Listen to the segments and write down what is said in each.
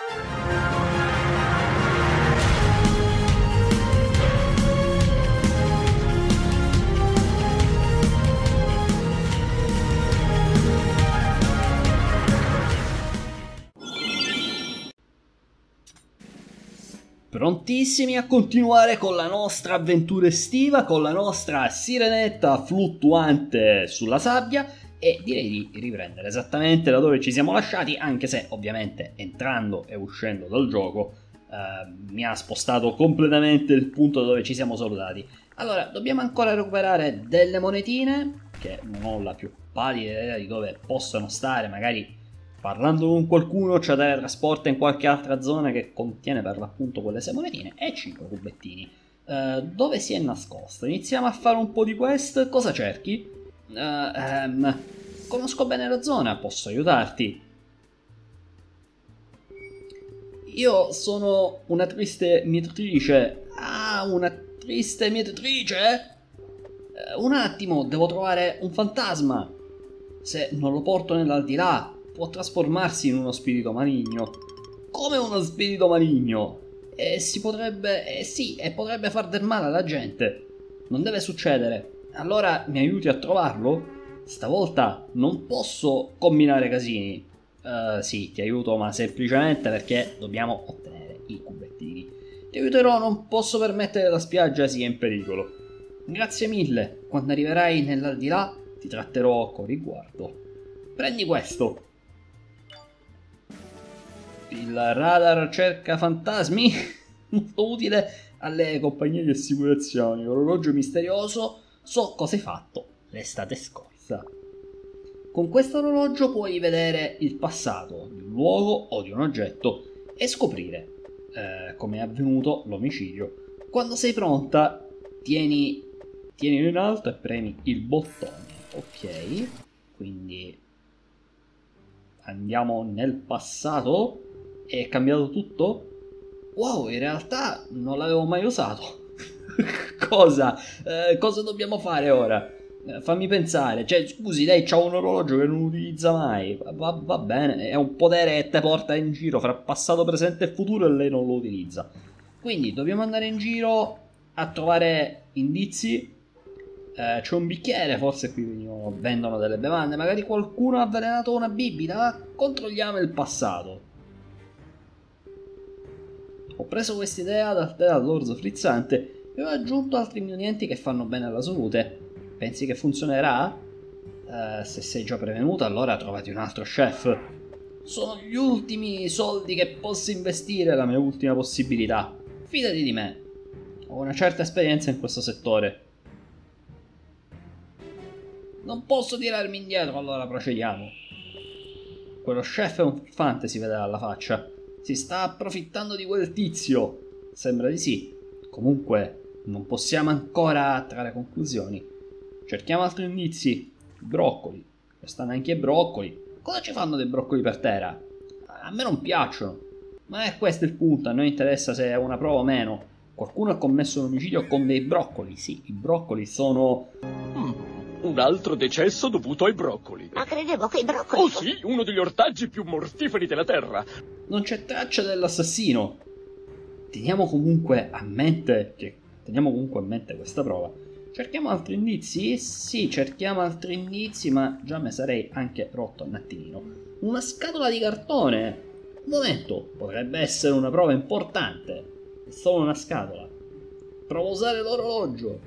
Prontissimi a continuare con la nostra avventura estiva, con la nostra sirenetta fluttuante sulla sabbia, e direi di riprendere esattamente da dove ci siamo lasciati, anche se ovviamente entrando e uscendo dal gioco mi ha spostato completamente il punto dove ci siamo salutati. Allora, dobbiamo ancora recuperare delle monetine, che non ho la più pallida idea di dove possano stare, magari parlando con qualcuno ci teletrasporta in qualche altra zona che contiene per l'appunto quelle 6 monetine, e 5 cubettini. Dove si è nascosto? Iniziamo a fare un po' di quest. Cosa cerchi? Conosco bene la zona, posso aiutarti. Io sono una triste mietitrice. Ah, una triste mietitrice? Un attimo, devo trovare un fantasma. Se non lo porto nell'aldilà può trasformarsi in uno spirito maligno. Come uno spirito maligno? E si potrebbe... sì, e potrebbe far del male alla gente. Non deve succedere. Allora mi aiuti a trovarlo? Stavolta non posso combinare casini. Sì, ti aiuto, ma semplicemente perché dobbiamo ottenere i cubettini. Ti aiuterò, non posso permettere che la spiaggia sia in pericolo. Grazie mille. Quando arriverai nell'aldilà ti tratterò con riguardo. Prendi questo. Il radar cerca fantasmi? Molto utile alle compagnie di assicurazioni. Orologio misterioso. So cosa hai fatto l'estate scorsa. Con questo orologio puoi vedere il passato di un luogo o di un oggetto e scoprire come è avvenuto l'omicidio. Quando sei pronta, tienilo in alto e premi il bottone. Ok, quindi andiamo nel passato. È cambiato tutto? Wow, in realtà non l'avevo mai usato. Cosa? Cosa dobbiamo fare ora? Fammi pensare. Cioè, scusi, lei c'ha un orologio che non utilizza mai. Va bene, è un potere che te porta in giro fra passato, presente e futuro e lei non lo utilizza. Quindi dobbiamo andare in giro a trovare indizi. C'è un bicchiere, forse qui vendono delle bevande. Magari qualcuno ha avvelenato una bibita. Controlliamo il passato. Ho preso quest'idea dal tè all'orzo frizzante e ho aggiunto altri ingredienti che fanno bene alla salute. Pensi che funzionerà? Se sei già prevenuta, allora trovati un altro chef. Sono gli ultimi soldi che posso investire, la mia ultima possibilità. Fidati di me. Ho una certa esperienza in questo settore. Non posso tirarmi indietro, allora procediamo. Quello chef è un furfante, si vede dalla faccia. Si sta approfittando di quel tizio. Sembra di sì. Comunque, non possiamo ancora trarre conclusioni. Cerchiamo altri indizi. Broccoli. Quest'anno anche i broccoli. Cosa ci fanno dei broccoli per terra? A me non piacciono. Ma è questo il punto. A noi interessa se è una prova o meno. Qualcuno ha commesso un omicidio con dei broccoli. Sì, i broccoli sono... Un altro decesso dovuto ai broccoli. Ma credevo che i broccoli... Oh sì, uno degli ortaggi più mortiferi della terra. Non c'è traccia dell'assassino. Teniamo comunque a mente questa prova. Cerchiamo altri indizi? Sì, cerchiamo altri indizi, ma già me sarei anche rotto un attimino. Una scatola di cartone. Un momento, potrebbe essere una prova importante. È solo una scatola. Provo a usare l'orologio.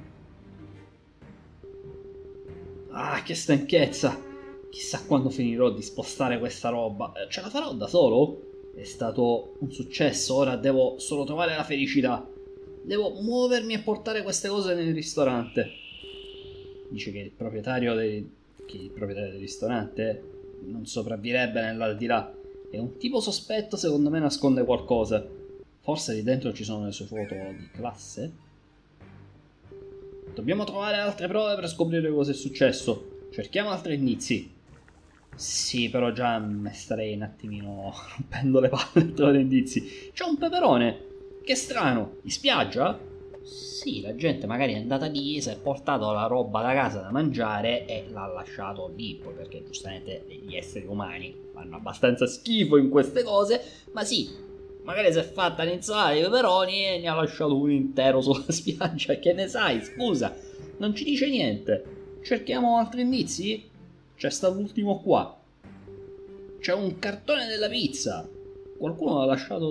Ah, che stanchezza. Chissà quando finirò di spostare questa roba. Ce la farò da solo? È stato un successo, ora devo solo trovare la felicità. Devo muovermi e portare queste cose nel ristorante. Dice che il proprietario del ristorante non sopravvirebbe nell'aldilà. È un tipo sospetto, secondo me nasconde qualcosa. Forse lì dentro ci sono le sue foto di classe? Dobbiamo trovare altre prove per scoprire cosa è successo. Cerchiamo altri indizi. Sì, però già mi starei un attimino rompendo le palle per trovare indizi. C'è un peperone. Che strano. In spiaggia? Sì, la gente magari è andata lì, si è portato la roba da casa da mangiare e l'ha lasciato lì, poi perché giustamente gli esseri umani fanno abbastanza schifo in queste cose, ma sì, Magari si è fatta l'insalata di peperoni e ne ha lasciato un intero sulla spiaggia. Che ne sai? Scusa, non ci dice niente. Cerchiamo altri indizi? C'è sta l'ultimo qua. C'è un cartone della pizza. Qualcuno l'ha lasciato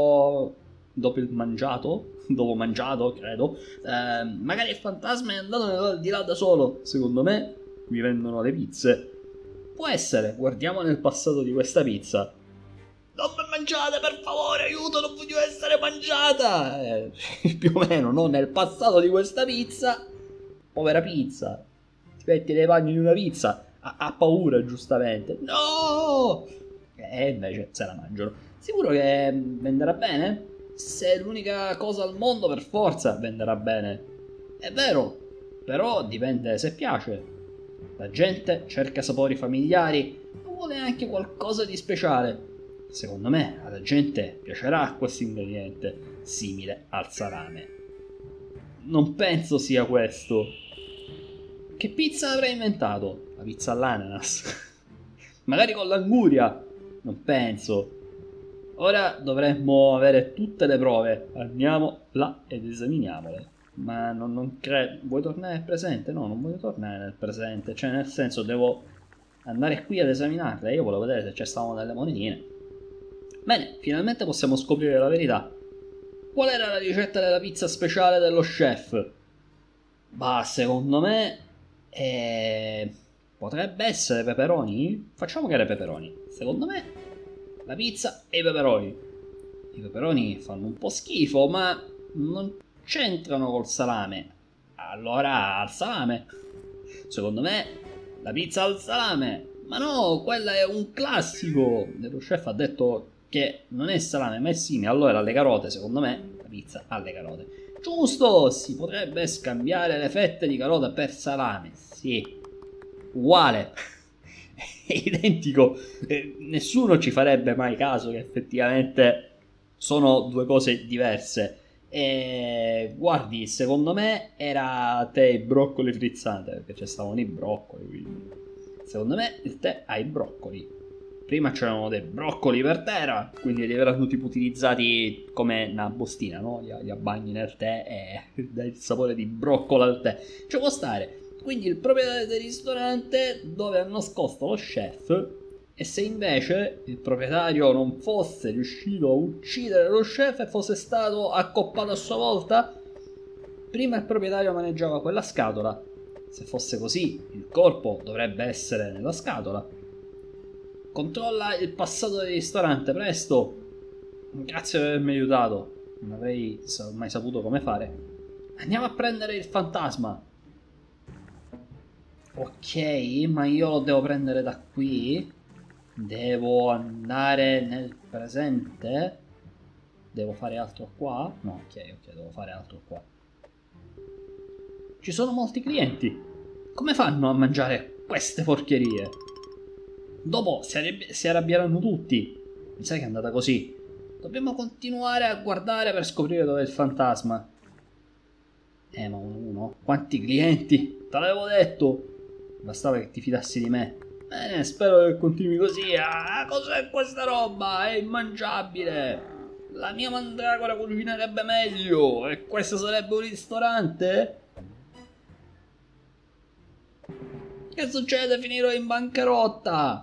dopo il mangiato? Dopo mangiato, credo. Magari il fantasma è andato di là da solo. Secondo me mi vendono le pizze. Può essere. Guardiamo nel passato di questa pizza. Non mi mangiate, per favore, aiuto, non voglio essere mangiata. Più o meno, no? Nel passato di questa pizza. Povera pizza. Ti metti nei panni di una pizza. Ha paura, giustamente. No! E invece se la mangiano. Sicuro che venderà bene? Se è l'unica cosa al mondo, per forza venderà bene. È vero, però dipende se piace. La gente cerca sapori familiari ma vuole anche qualcosa di speciale. Secondo me alla gente piacerà questo ingrediente, simile al salame. Non penso sia questo. Che pizza avrei inventato? La pizza all'ananas? Magari con l'anguria? Non penso. Ora dovremmo avere tutte le prove. Andiamo là ed esaminiamole. Ma non credo. Vuoi tornare nel presente? No, non voglio tornare nel presente. Cioè, nel senso, devo andare qui ad esaminarle. Io volevo vedere se ci stavano delle monetine. Bene, finalmente possiamo scoprire la verità. Qual era la ricetta della pizza speciale dello chef? Bah, secondo me potrebbe essere peperoni? Facciamo che era peperoni. Secondo me la pizza e i peperoni. I peperoni fanno un po' schifo, ma non c'entrano col salame. Allora al salame. Secondo me la pizza al salame. Ma no, quella è un classico. Lo chef ha detto che non è salame ma è simile. Allora alle carote, secondo me la pizza alle carote. Giusto, si potrebbe scambiare le fette di carota per salame. Sì, uguale. È identico. Nessuno ci farebbe mai caso che effettivamente sono due cose diverse. E guardi, secondo me era tè e broccoli frizzante, perché ci stavano i broccoli, quindi secondo me il tè ha i broccoli. Prima c'erano dei broccoli per terra, quindi li avranno tipo utilizzati come una bustina, no? Li abbagni nel tè e dai il sapore di broccolo al tè. Ci può stare. Quindi il proprietario del ristorante dove ha nascosto lo chef, e se invece il proprietario non fosse riuscito a uccidere lo chef e fosse stato accoppato a sua volta, prima il proprietario maneggiava quella scatola. Se fosse così, il corpo dovrebbe essere nella scatola. Controlla il passato del ristorante, presto. Grazie per avermi aiutato. Non avrei mai saputo come fare. Andiamo a prendere il fantasma. Ok, ma io lo devo prendere da qui. Devo andare nel presente. Devo fare altro qua? No, ok, devo fare altro qua. Ci sono molti clienti. Come fanno a mangiare queste porcherie? Dopo si arrabbieranno tutti. Mi sa che è andata così. Dobbiamo continuare a guardare per scoprire dove è il fantasma. Ma uno? Quanti clienti? Te l'avevo detto. Bastava che ti fidassi di me. Bene, spero che continui così. Ah, cos'è questa roba? È immangiabile. La mia mandragora cucinerebbe meglio. E questo sarebbe un ristorante? Che succede? Finirò in bancarotta.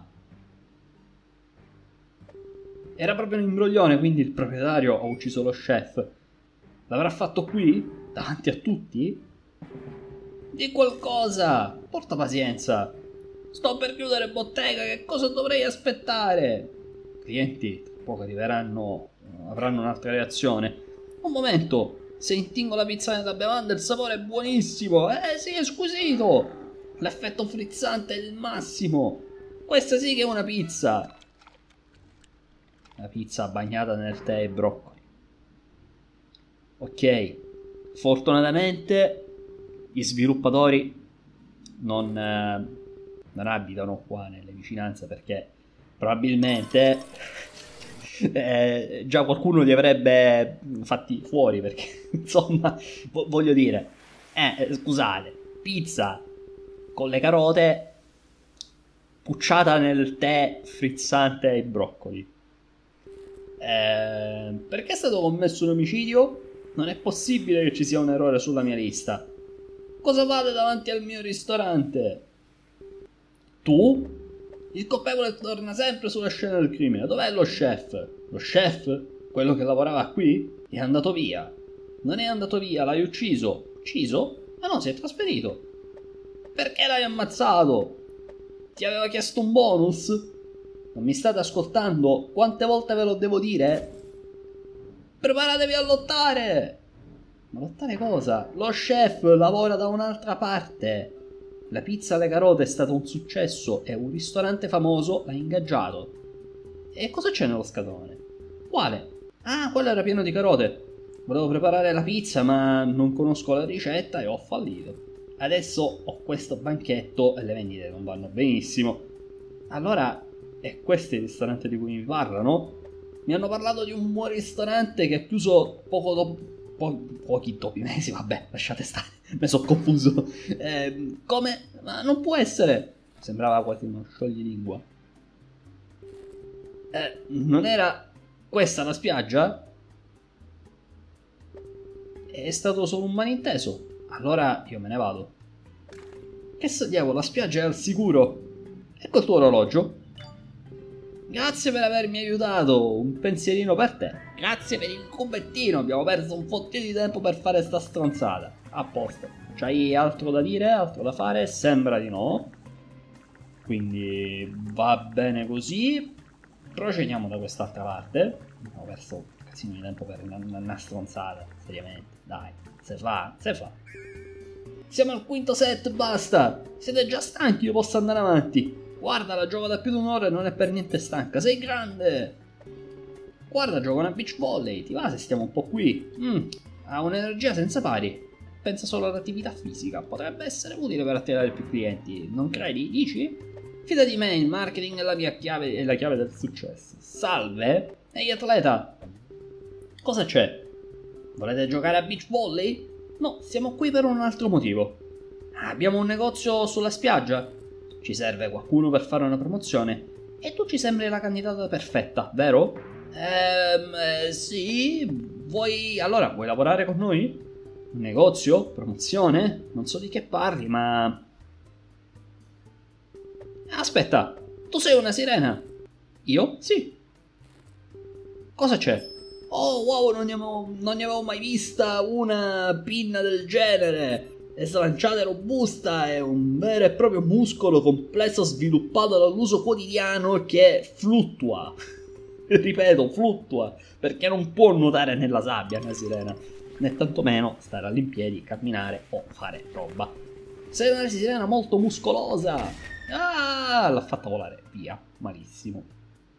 Era proprio un imbroglione, quindi il proprietario ha ucciso lo chef. L'avrà fatto qui? Davanti a tutti? Di qualcosa! Porta pazienza! Sto per chiudere bottega, che cosa dovrei aspettare? I clienti tra poco arriveranno, avranno un'altra reazione. Un momento! Se intingo la pizza nella bevanda il sapore è buonissimo! Sì, è squisito! L'effetto frizzante è il massimo! Questa sì che è una pizza! La pizza bagnata nel tè e broccoli. Ok, fortunatamente gli sviluppatori non abitano qua nelle vicinanze, perché probabilmente già qualcuno li avrebbe fatti fuori, perché insomma voglio dire, scusate, pizza con le carote pucciata nel tè frizzante ai broccoli. Perché è stato commesso un omicidio? Non è possibile che ci sia un errore sulla mia lista. Cosa fate davanti al mio ristorante? Tu? Il colpevole torna sempre sulla scena del crimine. Dov'è lo chef? Lo chef? Quello che lavorava qui? È andato via. Non è andato via, l'hai ucciso. Ucciso? Ma no, si è trasferito. Perché l'hai ammazzato? Ti aveva chiesto un bonus? Non mi state ascoltando? Quante volte ve lo devo dire? Preparatevi a lottare! Ma lottare cosa? Lo chef lavora da un'altra parte. La pizza alle carote è stato un successo e un ristorante famoso l'ha ingaggiato. E cosa c'è nello scatolone? Quale? Ah, quello era pieno di carote. Volevo preparare la pizza ma non conosco la ricetta e ho fallito. Adesso ho questo banchetto e le vendite non vanno benissimo. Allora, è questo il ristorante di cui mi parlano? Mi hanno parlato di un buon ristorante che è chiuso poco dopo... pochi dopo i mesi, vabbè, lasciate stare, mi sono confuso. Come? Ma non può essere. Sembrava quasi uno scioglilingua. Non era questa la spiaggia? È stato solo un malinteso. Allora io me ne vado. Che so diavolo, la spiaggia è al sicuro. Ecco il tuo orologio. Grazie per avermi aiutato. Un pensierino per te. Grazie per il cubettino. Abbiamo perso un fottio di tempo per fare sta stronzata. A posto. C'hai altro da dire? Altro da fare? Sembra di no. Quindi va bene così. Procediamo da quest'altra parte. Abbiamo perso un casino di tempo per una stronzata. Seriamente. Dai. Se fa. Siamo al quinto set, basta. Siete già stanchi, io posso andare avanti. Guarda, la gioco da più di un'ora e non è per niente stanca. Sei grande. Guarda, gioco una beach volley. Ti va se stiamo un po' qui? Ha un'energia senza pari. Pensa solo all'attività fisica. Potrebbe essere utile per attirare più clienti. Non credi? Dici? Fida di me, il marketing è la mia chiave, è la chiave del successo. Salve? Ehi atleta. Cosa c'è? Volete giocare a beach volley? No, siamo qui per un altro motivo. Abbiamo un negozio sulla spiaggia. Ci serve qualcuno per fare una promozione. E tu ci sembri la candidata perfetta, vero? Sì. Allora, vuoi lavorare con noi? Un negozio? Promozione? Non so di che parli, ma... Aspetta, tu sei una sirena? Io? Sì. Cosa c'è? Oh wow, non ne avevo mai vista una pinna del genere. È slanciata e robusta, è un vero e proprio muscolo complesso sviluppato dall'uso quotidiano che fluttua. Ripeto, fluttua, perché non può nuotare nella sabbia una sirena, né tantomeno stare all'impiedi, camminare o fare roba. Sei una sirena molto muscolosa. Ah, l'ha fatta volare via, malissimo.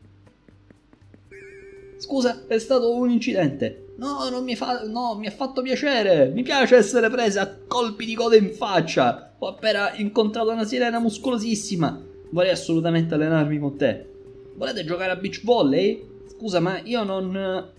Scusa, è stato un incidente. No, mi ha fatto piacere. Mi piace essere presa a colpi di coda in faccia. Ho appena incontrato una sirena muscolosissima. Vorrei assolutamente allenarmi con te. Volete giocare a beach volley? Scusa, ma io non...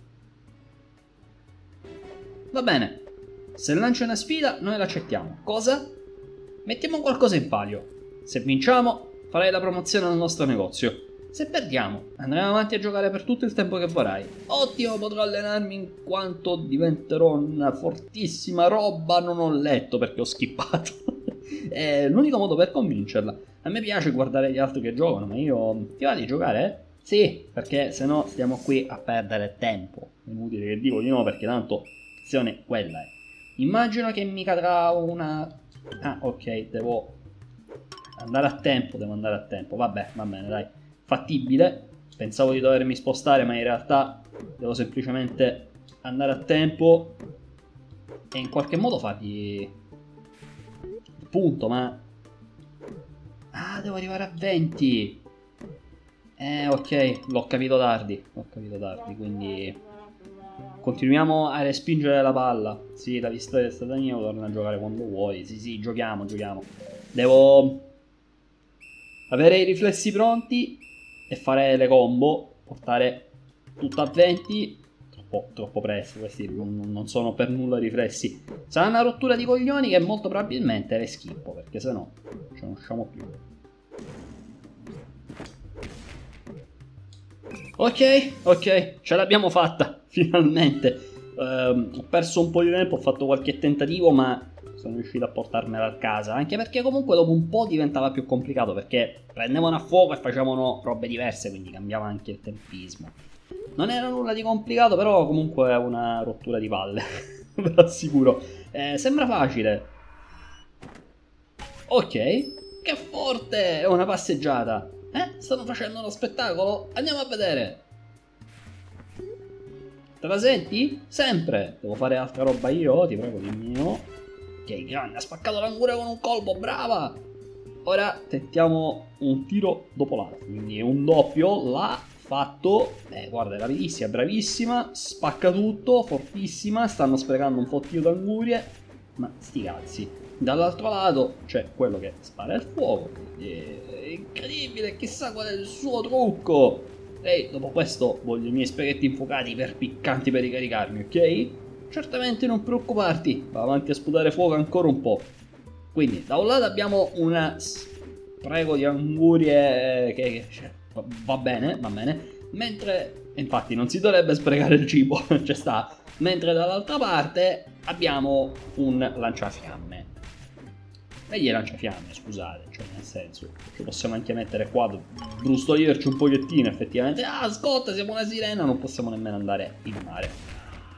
Va bene. Se lanci una sfida, noi l'accettiamo. Cosa? Mettiamo qualcosa in palio. Se vinciamo, farai la promozione al nostro negozio. Se perdiamo, andremo avanti a giocare per tutto il tempo che vorrai. Ottimo, potrò allenarmi in quanto diventerò una fortissima roba. Non ho letto perché ho skippato. È l'unico modo per convincerla. A me piace guardare gli altri che giocano, ma io... Ti va di giocare? Sì, perché se no stiamo qui a perdere tempo. È inutile che dico di no perché tanto l'azione quella è. Immagino che mi cadrà una... Ah, ok, devo andare a tempo. Vabbè, va bene, dai. Fattibile. Pensavo di dovermi spostare, ma in realtà devo semplicemente andare a tempo e in qualche modo fargli il punto, ma... Ah, devo arrivare a 20. Ok, l'ho capito tardi, quindi... Continuiamo a respingere la palla. Sì, la vittoria è stata mia, torna a giocare quando vuoi. Sì, giochiamo. Devo avere i riflessi pronti e fare le combo, portare tutto a 20. Troppo presto, questi non sono per nulla riflessi. Sarà una rottura di coglioni che molto probabilmente le schippo, perché se no non ce ne usciamo più. Ok, ce l'abbiamo fatta, finalmente. Ho perso un po' di tempo, ho fatto qualche tentativo, ma sono riuscito a portarmela a casa. Anche perché comunque dopo un po' diventava più complicato, perché prendevano a fuoco e facevano robe diverse, quindi cambiava anche il tempismo. Non era nulla di complicato, però comunque è una rottura di palle, ve lo assicuro. Sembra facile. Ok, che forte! È una passeggiata. Stanno facendo uno spettacolo? Andiamo a vedere. Te la senti? Sempre. Devo fare altra roba io, ti prego, dimmi no. Ok, grande, ha spaccato l'angura con un colpo, brava! Ora tentiamo un tiro dopo l'altro, quindi un doppio, l'ha fatto. Guarda, è rapidissima, bravissima, spacca tutto, fortissima, stanno sprecando un po' di tiro d'angurie, ma sti cazzi. Dall'altro lato c'è quello che spara il fuoco, è incredibile, chissà qual è il suo trucco. Ehi, dopo questo voglio i miei spaghetti infuocati per piccanti per ricaricarmi, ok? Certamente non preoccuparti, va avanti a sputare fuoco ancora un po'. Quindi da un lato abbiamo una spreco di angurie che va bene, mentre infatti non si dovrebbe sprecare il cibo, ci sta, mentre dall'altra parte abbiamo un lanciafiamme. Meglio lanciafiamme, scusate, cioè nel senso, ci possiamo anche mettere qua, brustolirci un pochettino effettivamente. Ah, scotta, siamo una sirena, non possiamo nemmeno andare in mare.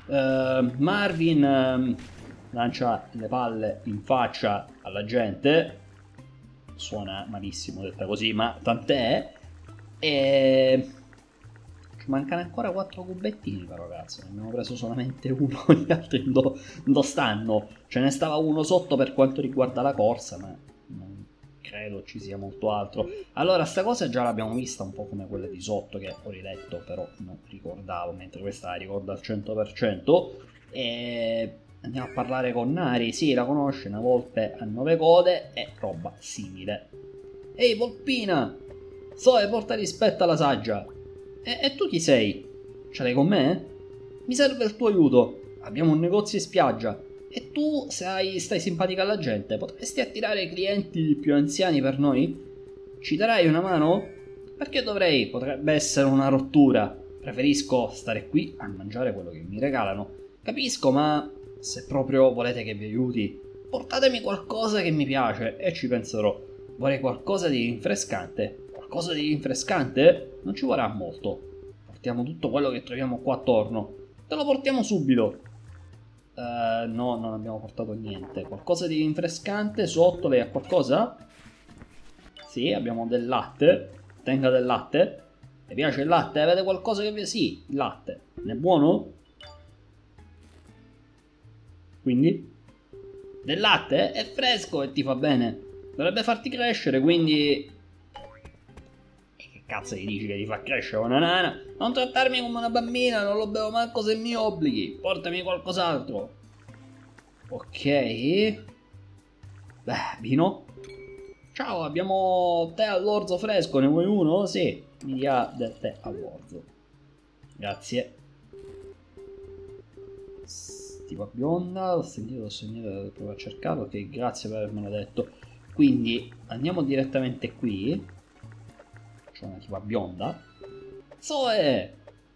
Marvin lancia le palle in faccia alla gente. Suona malissimo detta così, ma tant'è. E ci mancano ancora 4 cubettini, però cazzo, ne abbiamo preso solamente uno, gli altri dove stanno? Ce ne stava uno sotto per quanto riguarda la corsa, ma non credo ci sia molto altro. Allora, sta cosa già l'abbiamo vista un po' come quella di sotto, che ho riletto, però non ricordavo, mentre questa la ricordo al 100%. E andiamo a parlare con Nari, sì, la conosce, una volpe a 9 code e roba simile. Ehi, Volpina! Zoe, porta rispetto alla saggia. E tu chi sei? Ce l'hai con me? Mi serve il tuo aiuto. Abbiamo un negozio in spiaggia. E tu stai simpatica alla gente. Potresti attirare clienti più anziani per noi? Ci darai una mano? Perché dovrei? Potrebbe essere una rottura. Preferisco stare qui a mangiare quello che mi regalano. Capisco, ma se proprio volete che vi aiuti, portatemi qualcosa che mi piace e ci penserò. Vorrei qualcosa di rinfrescante. Qualcosa di rinfrescante? Non ci vorrà molto. Portiamo tutto quello che troviamo qua attorno. Te lo portiamo subito. No, non abbiamo portato niente. Qualcosa di rinfrescante sotto, lei ha qualcosa? Sì, abbiamo del latte. Tenga del latte. Vi piace il latte? Avete qualcosa che vi... Sì, il latte. Ne è buono? Quindi? Del latte? È fresco e ti fa bene. Dovrebbe farti crescere, quindi... Che cazzo gli dici che ti fa crescere una nana? Non trattarmi come una bambina, non lo bevo manco se mi obblighi. Portami qualcos'altro. Ok. Beh, vino. Ciao, abbiamo tè all'orzo fresco, ne vuoi uno? Sì, mi dia del tè all'orzo. Grazie. Tipo bionda, l'ho sentito, provo a cercarlo, ok, grazie per avermelo detto. Quindi andiamo direttamente qui. C'è una tipa bionda. Zoe!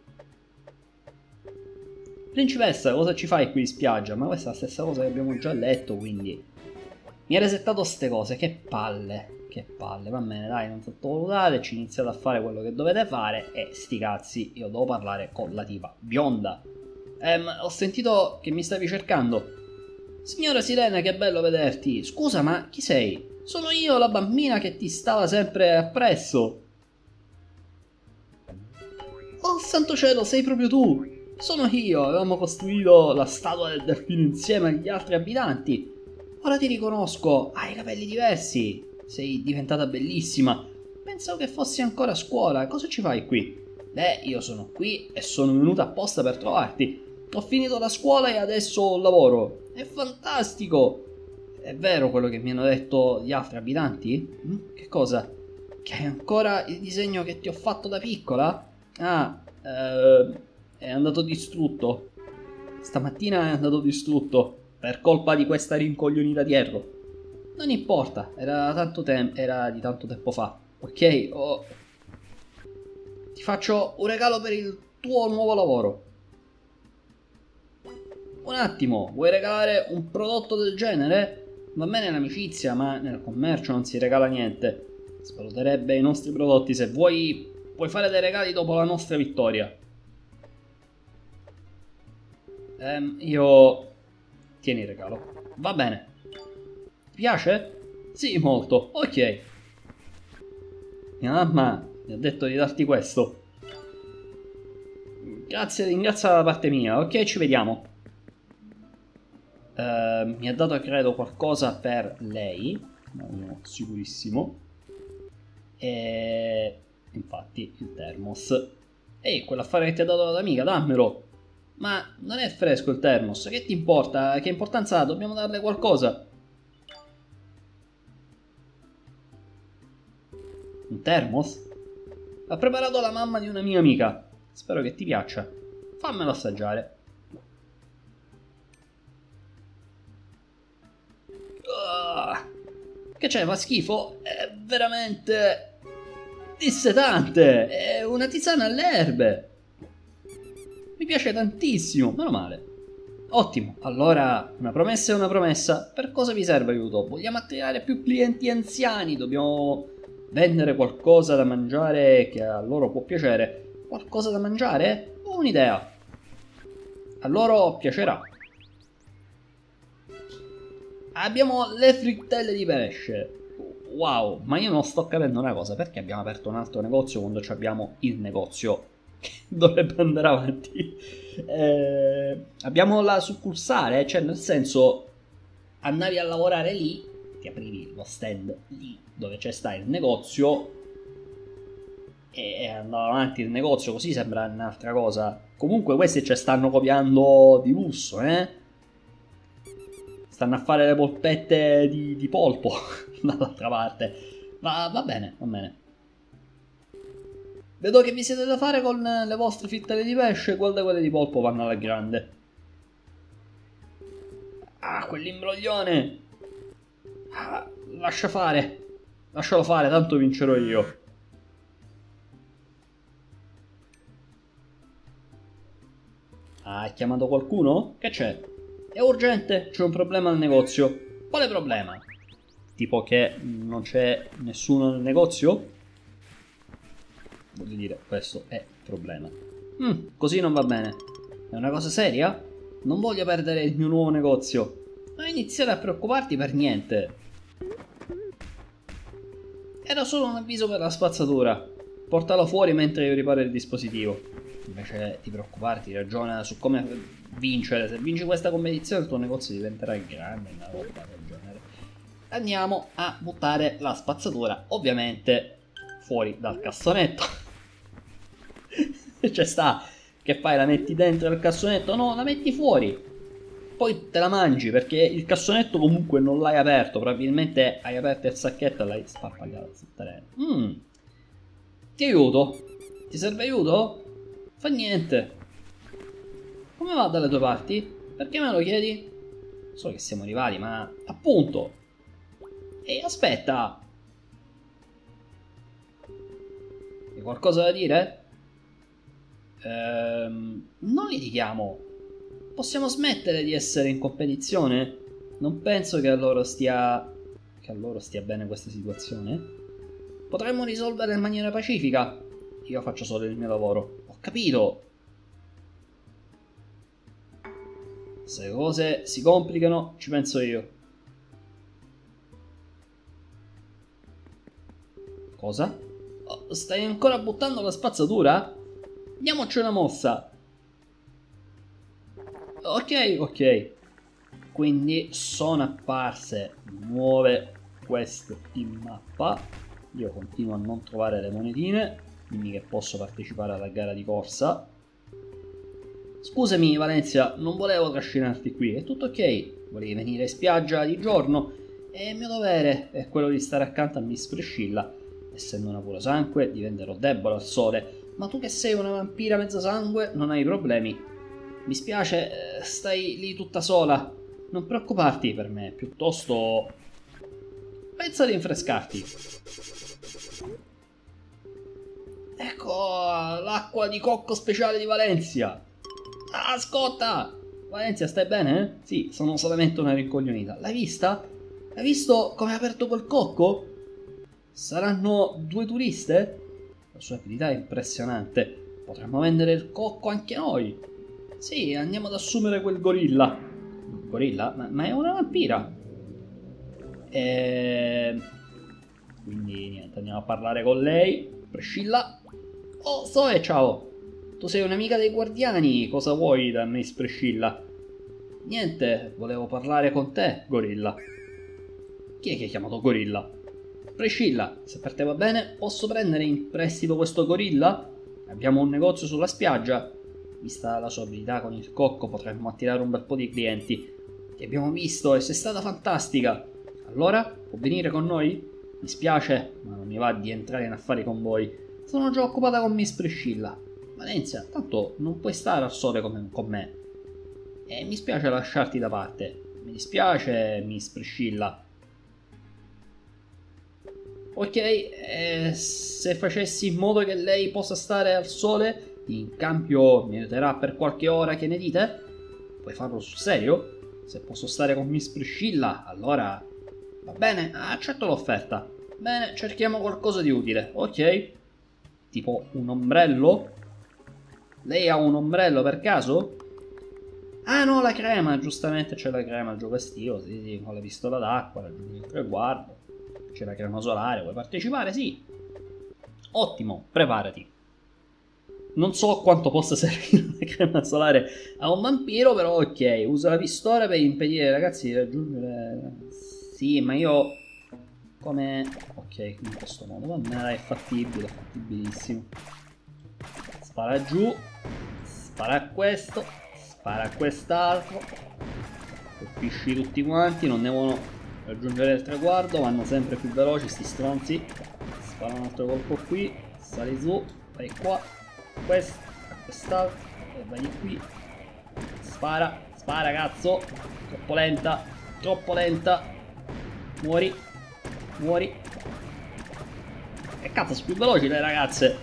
Principessa, cosa ci fai qui in spiaggia? Ma questa è la stessa cosa che abbiamo già letto, quindi... Mi ha resettato ste cose, che palle. Che palle, va bene, dai, non sottovalutate, ci iniziate a fare quello che dovete fare e sti cazzi, io devo parlare con la tipa bionda. Ho sentito che mi stavi cercando. Signora Sirena, che bello vederti. Scusa, ma chi sei? Sono io, la bambina che ti stava sempre appresso. Oh, santo cielo, sei proprio tu. Sono io, avevamo costruito la statua del delfino insieme agli altri abitanti. Ora ti riconosco, hai i capelli diversi. Sei diventata bellissima. Pensavo che fossi ancora a scuola, cosa ci fai qui? Beh, io sono qui e sono venuta apposta per trovarti. Ho finito la scuola e adesso ho lavoro. È fantastico! È vero quello che mi hanno detto gli altri abitanti? Che cosa? Che hai ancora il disegno che ti ho fatto da piccola? Ah, è andato distrutto. Stamattina è andato distrutto per colpa di questa rincoglionita dietro. Non importa, era di tanto tempo fa. Ok, Ti faccio un regalo per il tuo nuovo lavoro. Un attimo, vuoi regalare un prodotto del genere? Va bene l'amicizia, ma nel commercio non si regala niente. Svaluterebbe i nostri prodotti. Se vuoi, puoi fare dei regali dopo la nostra vittoria. Io... Tieni il regalo. Va bene. Ti piace? Sì, molto. Ok. Mia mamma mi ha detto di darti questo. Grazie, ringrazia da parte mia. Ok, ci vediamo. Mi ha dato, credo, qualcosa per lei. Non sono sicurissimo. E... infatti, il termos. Ehi, quell'affare che ti ha dato l'amica, dammelo. Ma non è fresco il termos. Che ti importa? Che importanza ha? Dobbiamo darle qualcosa. Un termos? L'ha preparato la mamma di una mia amica. Spero che ti piaccia. Fammelo assaggiare. Che c'è? Fa schifo? È veramente dissetante. È una tisana alle erbe. Mi piace tantissimo. Meno male. Ottimo. Allora, una promessa è una promessa. Per cosa vi serve aiuto? Vogliamo attirare più clienti anziani. Dobbiamo vendere qualcosa da mangiare che a loro può piacere. Qualcosa da mangiare? Ho un'idea. A loro piacerà. Abbiamo le frittelle di pesce. Wow, ma io non sto capendo una cosa. Perché abbiamo aperto un altro negozio quando abbiamo il negozio che dovrebbe andare avanti? Abbiamo la succursale, cioè nel senso andavi a lavorare lì, ti aprivi lo stand lì dove c'è sta il negozio e andava avanti il negozio, così sembra un'altra cosa. Comunque questi ci stanno copiando di lusso, stanno a fare le polpette di polpo dall'altra parte. Va bene, va bene. Vedo che vi siete da fare con le vostre frittelle di pesce. Quelle di polpo vanno alla grande. Ah, quell'imbroglione. Ah, lascia fare. Lascialo fare, tanto vincerò io. Ah, hai chiamato qualcuno? Che c'è? È urgente, c'è un problema al negozio. Quale problema? Tipo che non c'è nessuno nel negozio? Voglio dire, questo è il problema. Così non va bene. È una cosa seria? Non voglio perdere il mio nuovo negozio. Non iniziare a preoccuparti per niente. Era solo un avviso per la spazzatura. Portalo fuori mentre io riparo il dispositivo. Invece di preoccuparti, ragiona su come vincere. Se vinci questa competizione il tuo negozio diventerà grande, una roba del genere. Andiamo a buttare la spazzatura, ovviamente fuori dal cassonetto. C'è sta, che fai? La metti dentro il cassonetto? No, la metti fuori. Poi te la mangi, perché il cassonetto comunque non l'hai aperto. Probabilmente hai aperto il sacchetto e l'hai sparpagliato sul terreno. Ti aiuto? Ti serve aiuto? Fa niente. Come va dalle tue parti? Perché me lo chiedi? So che siamo rivali, ma appunto. Ehi, aspetta. Hai qualcosa da dire? Non litighiamo. Possiamo smettere di essere in competizione? Non penso che a loro stia bene questa situazione. Potremmo risolvere in maniera pacifica. Io faccio solo il mio lavoro. Ho capito. Se le cose si complicano, ci penso io. Cosa? Oh, stai ancora buttando la spazzatura? Diamoci una mossa. Ok. Quindi sono apparse nuove quest in mappa. Io continuo a non trovare le monetine. Dimmi che posso partecipare alla gara di corsa. Scusami Valencia, non volevo trascinarti qui. È tutto ok. Volevi venire in spiaggia di giorno e il mio dovere è quello di stare accanto a Miss Priscilla. Essendo una pura sangue diventerò debole al sole. Ma tu che sei una vampira mezza sangue non hai problemi. Mi spiace, stai lì tutta sola. Non preoccuparti per me, piuttosto pensa di rinfrescarti. Ecco l'acqua di cocco speciale di Valencia. Ah, scotta! Valencia, stai bene? Eh? Sì, sono solamente una rincoglionita. L'hai vista? Hai visto come ha aperto quel cocco? Saranno 2 turiste? La sua abilità è impressionante. Potremmo vendere il cocco anche noi. Sì, andiamo ad assumere quel gorilla. Gorilla? Ma è una vampira. Quindi niente, andiamo a parlare con lei. Priscilla. Oh, Zoe, ciao. Tu sei un'amica dei guardiani. Cosa vuoi da Miss Priscilla? Niente, volevo parlare con te, gorilla. Chi è che hai chiamato gorilla? Priscilla, se per te va bene, posso prendere in prestito questo gorilla? Abbiamo un negozio sulla spiaggia. Vista la sua abilità con il cocco, potremmo attirare un bel po' di clienti. Ti abbiamo visto e sei stata fantastica. Allora, può venire con noi? Mi spiace, ma non mi va di entrare in affari con voi. Sono già occupata con Miss Priscilla. Valencia, tanto non puoi stare al sole con me. E mi spiace lasciarti da parte. Mi dispiace, Miss Priscilla. Ok, se facessi in modo che lei possa stare al sole, in cambio mi aiuterà per qualche ora, che ne dite? Puoi farlo sul serio? Se posso stare con Miss Priscilla, allora va bene, accetto l'offerta. Bene, cerchiamo qualcosa di utile, ok? Tipo un ombrello? Lei ha un ombrello per caso? Ah no, la crema, giustamente c'è la crema al gioco estivo, sì, con la pistola d'acqua, raggiungi il traguardo. C'è la crema solare, vuoi partecipare? Sì. Ottimo, preparati. Non so quanto possa servire la crema solare a un vampiro, però ok, usa la pistola per impedire ai ragazzi di raggiungere... Sì, ma io... Come... Ok, in questo modo, va bene, è fattibile, fattibilissimo. Spara giù, spara a questo, spara a quest'altro. Colpisci tutti quanti, non devono raggiungere il traguardo, vanno sempre più veloci sti stronzi. Spara un altro colpo qui, sali su, vai qua, questo, a quest'altro, e vai di qui. Spara, spara cazzo, troppo lenta, muori, muori. E cazzo, sono più veloci le ragazze.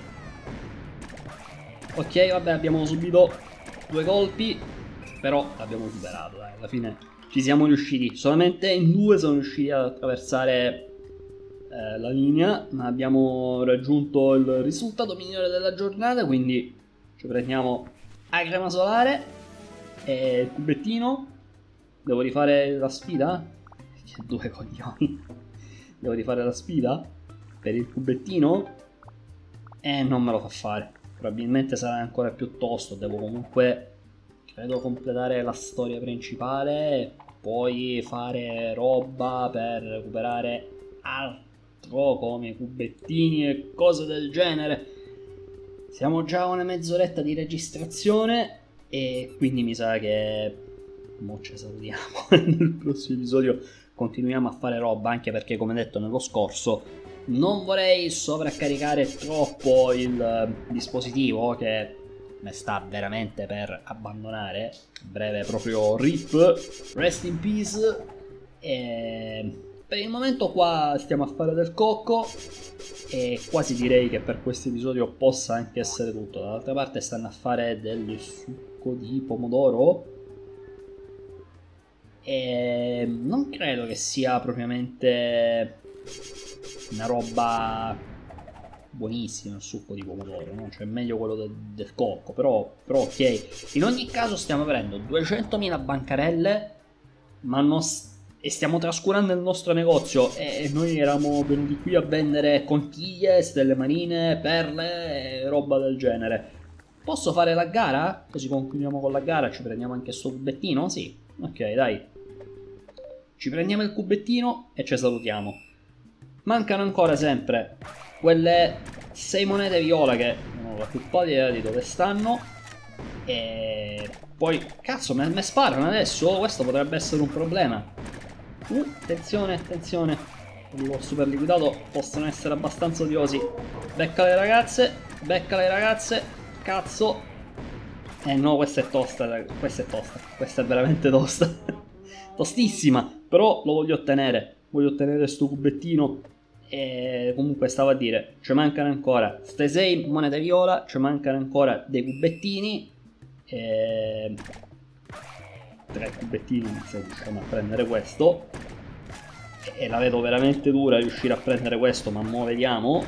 Ok, vabbè, abbiamo subito 2 colpi, però l'abbiamo superato, dai, alla fine ci siamo riusciti. Solamente in 2 sono riusciti ad attraversare la linea, ma abbiamo raggiunto il risultato migliore della giornata, quindi ci prendiamo la crema solare e il cubettino. Devo rifare la sfida? Che 2 coglioni. Devo rifare la sfida per il cubettino e non me lo fa fare. Probabilmente sarà ancora più tosto. Devo comunque, credo, completare la storia principale e poi fare roba per recuperare altro come cubettini e cose del genere. Siamo già a una mezz'oretta di registrazione e quindi mi sa che mo ci salutiamo. Nel prossimo episodio continuiamo a fare roba, anche perché, come detto nello scorso, non vorrei sovraccaricare troppo il dispositivo che mi sta veramente per abbandonare. Breve proprio rip, rest in peace. E per il momento qua stiamo a fare del cocco e quasi direi che per questo episodio possa anche essere tutto. Dall'altra parte stanno a fare del succo di pomodoro e non credo che sia propriamente una roba buonissima il succo di pomodoro, no? Cioè meglio quello del cocco, però ok. In ogni caso stiamo aprendo 200.000 bancarelle, ma e stiamo trascurando il nostro negozio e noi eravamo venuti qui a vendere conchiglie, stelle marine, perle e roba del genere. Posso fare la gara? Così concludiamo con la gara, ci prendiamo anche sto cubettino? Sì, ok, dai. Ci prendiamo il cubettino e ci salutiamo. Mancano ancora sempre quelle 6 monete viola che non ho la più pallida idea di dove stanno. E poi, cazzo, me sparano adesso? Questo potrebbe essere un problema. Attenzione, attenzione. Quelli col super liquidato possono essere abbastanza odiosi. Becca le ragazze. Cazzo. No, questa è tosta, questa è veramente tosta. Tostissima, però lo voglio ottenere. Voglio ottenere sto cubettino E comunque stavo a dire, ci mancano ancora ste 6 monete viola, ci mancano ancora dei cubettini, 3 cubettini se riusciamo a prendere questo, e la vedo veramente dura riuscire a prendere questo, ma mo vediamo,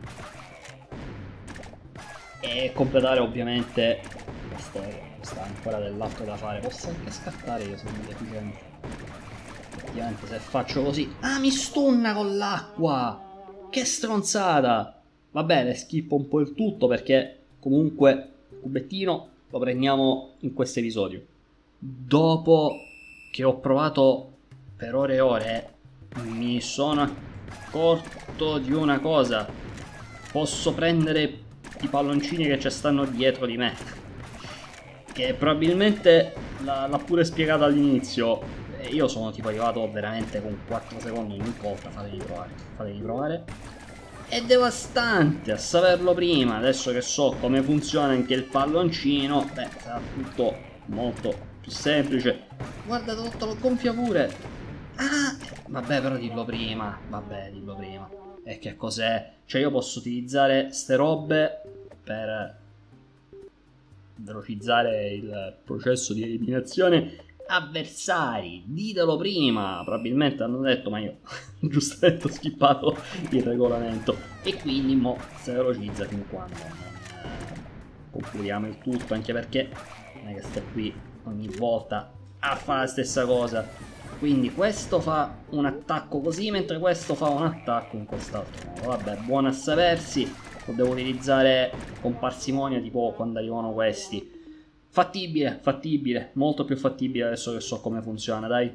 e completare ovviamente questo. Sta ancora dell'altro da fare, posso anche scattare io, sono deficiente. Effettivamente se faccio così... Ah, mi stunna con l'acqua! Che stronzata! Vabbè, le schippo un po' il tutto perché comunque il cubettino lo prendiamo in questo episodio. Dopo che ho provato per ore e ore, mi sono accorto di una cosa. Posso prendere i palloncini che ci stanno dietro di me, che probabilmente l'ha pure spiegato all'inizio. Io sono tipo arrivato veramente con 4 secondi ogni volta. Fatevi provare. È devastante a saperlo prima. Adesso che so come funziona anche il palloncino, beh, sarà tutto molto più semplice. Guarda, tutto lo gonfia pure. Ah, vabbè, però dillo prima. Vabbè, dillo prima. E che cos'è? Cioè io posso utilizzare ste robe per velocizzare il processo di eliminazione avversari. Ditelo prima. Probabilmente hanno detto, ma io giustamente ho skippato il regolamento, e quindi mo si velocizza fin quando non concludiamo il tutto, anche perché non è che sto qui ogni volta a fare la stessa cosa. Quindi questo fa un attacco così, mentre questo fa un attacco in quest'altro modo. Vabbè, buono a sapersi. Lo devo utilizzare con parsimonia, tipo quando arrivano questi. Fattibile, fattibile, molto più fattibile adesso che so come funziona, dai.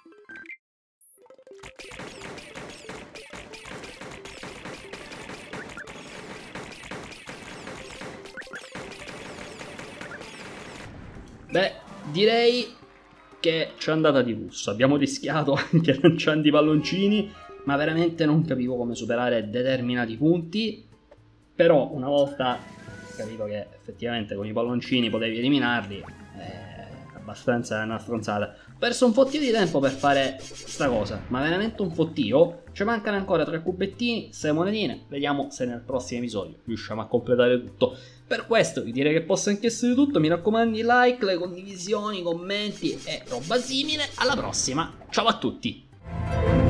Beh, direi che ci è andata di lusso. Abbiamo rischiato anche lanciando i palloncini, ma veramente non capivo come superare determinati punti. Però una volta capito che effettivamente con i palloncini potevi eliminarli, abbastanza una stronzata. Ho perso un fottio di tempo per fare sta cosa, ma veramente un fottio. Ci mancano ancora 3 cubettini, 6 monetine. Vediamo se nel prossimo episodio riusciamo a completare tutto. Per questo vi direi che possa anche essere tutto. Mi raccomando, i like, le condivisioni, i commenti e roba simile. Alla prossima, ciao a tutti.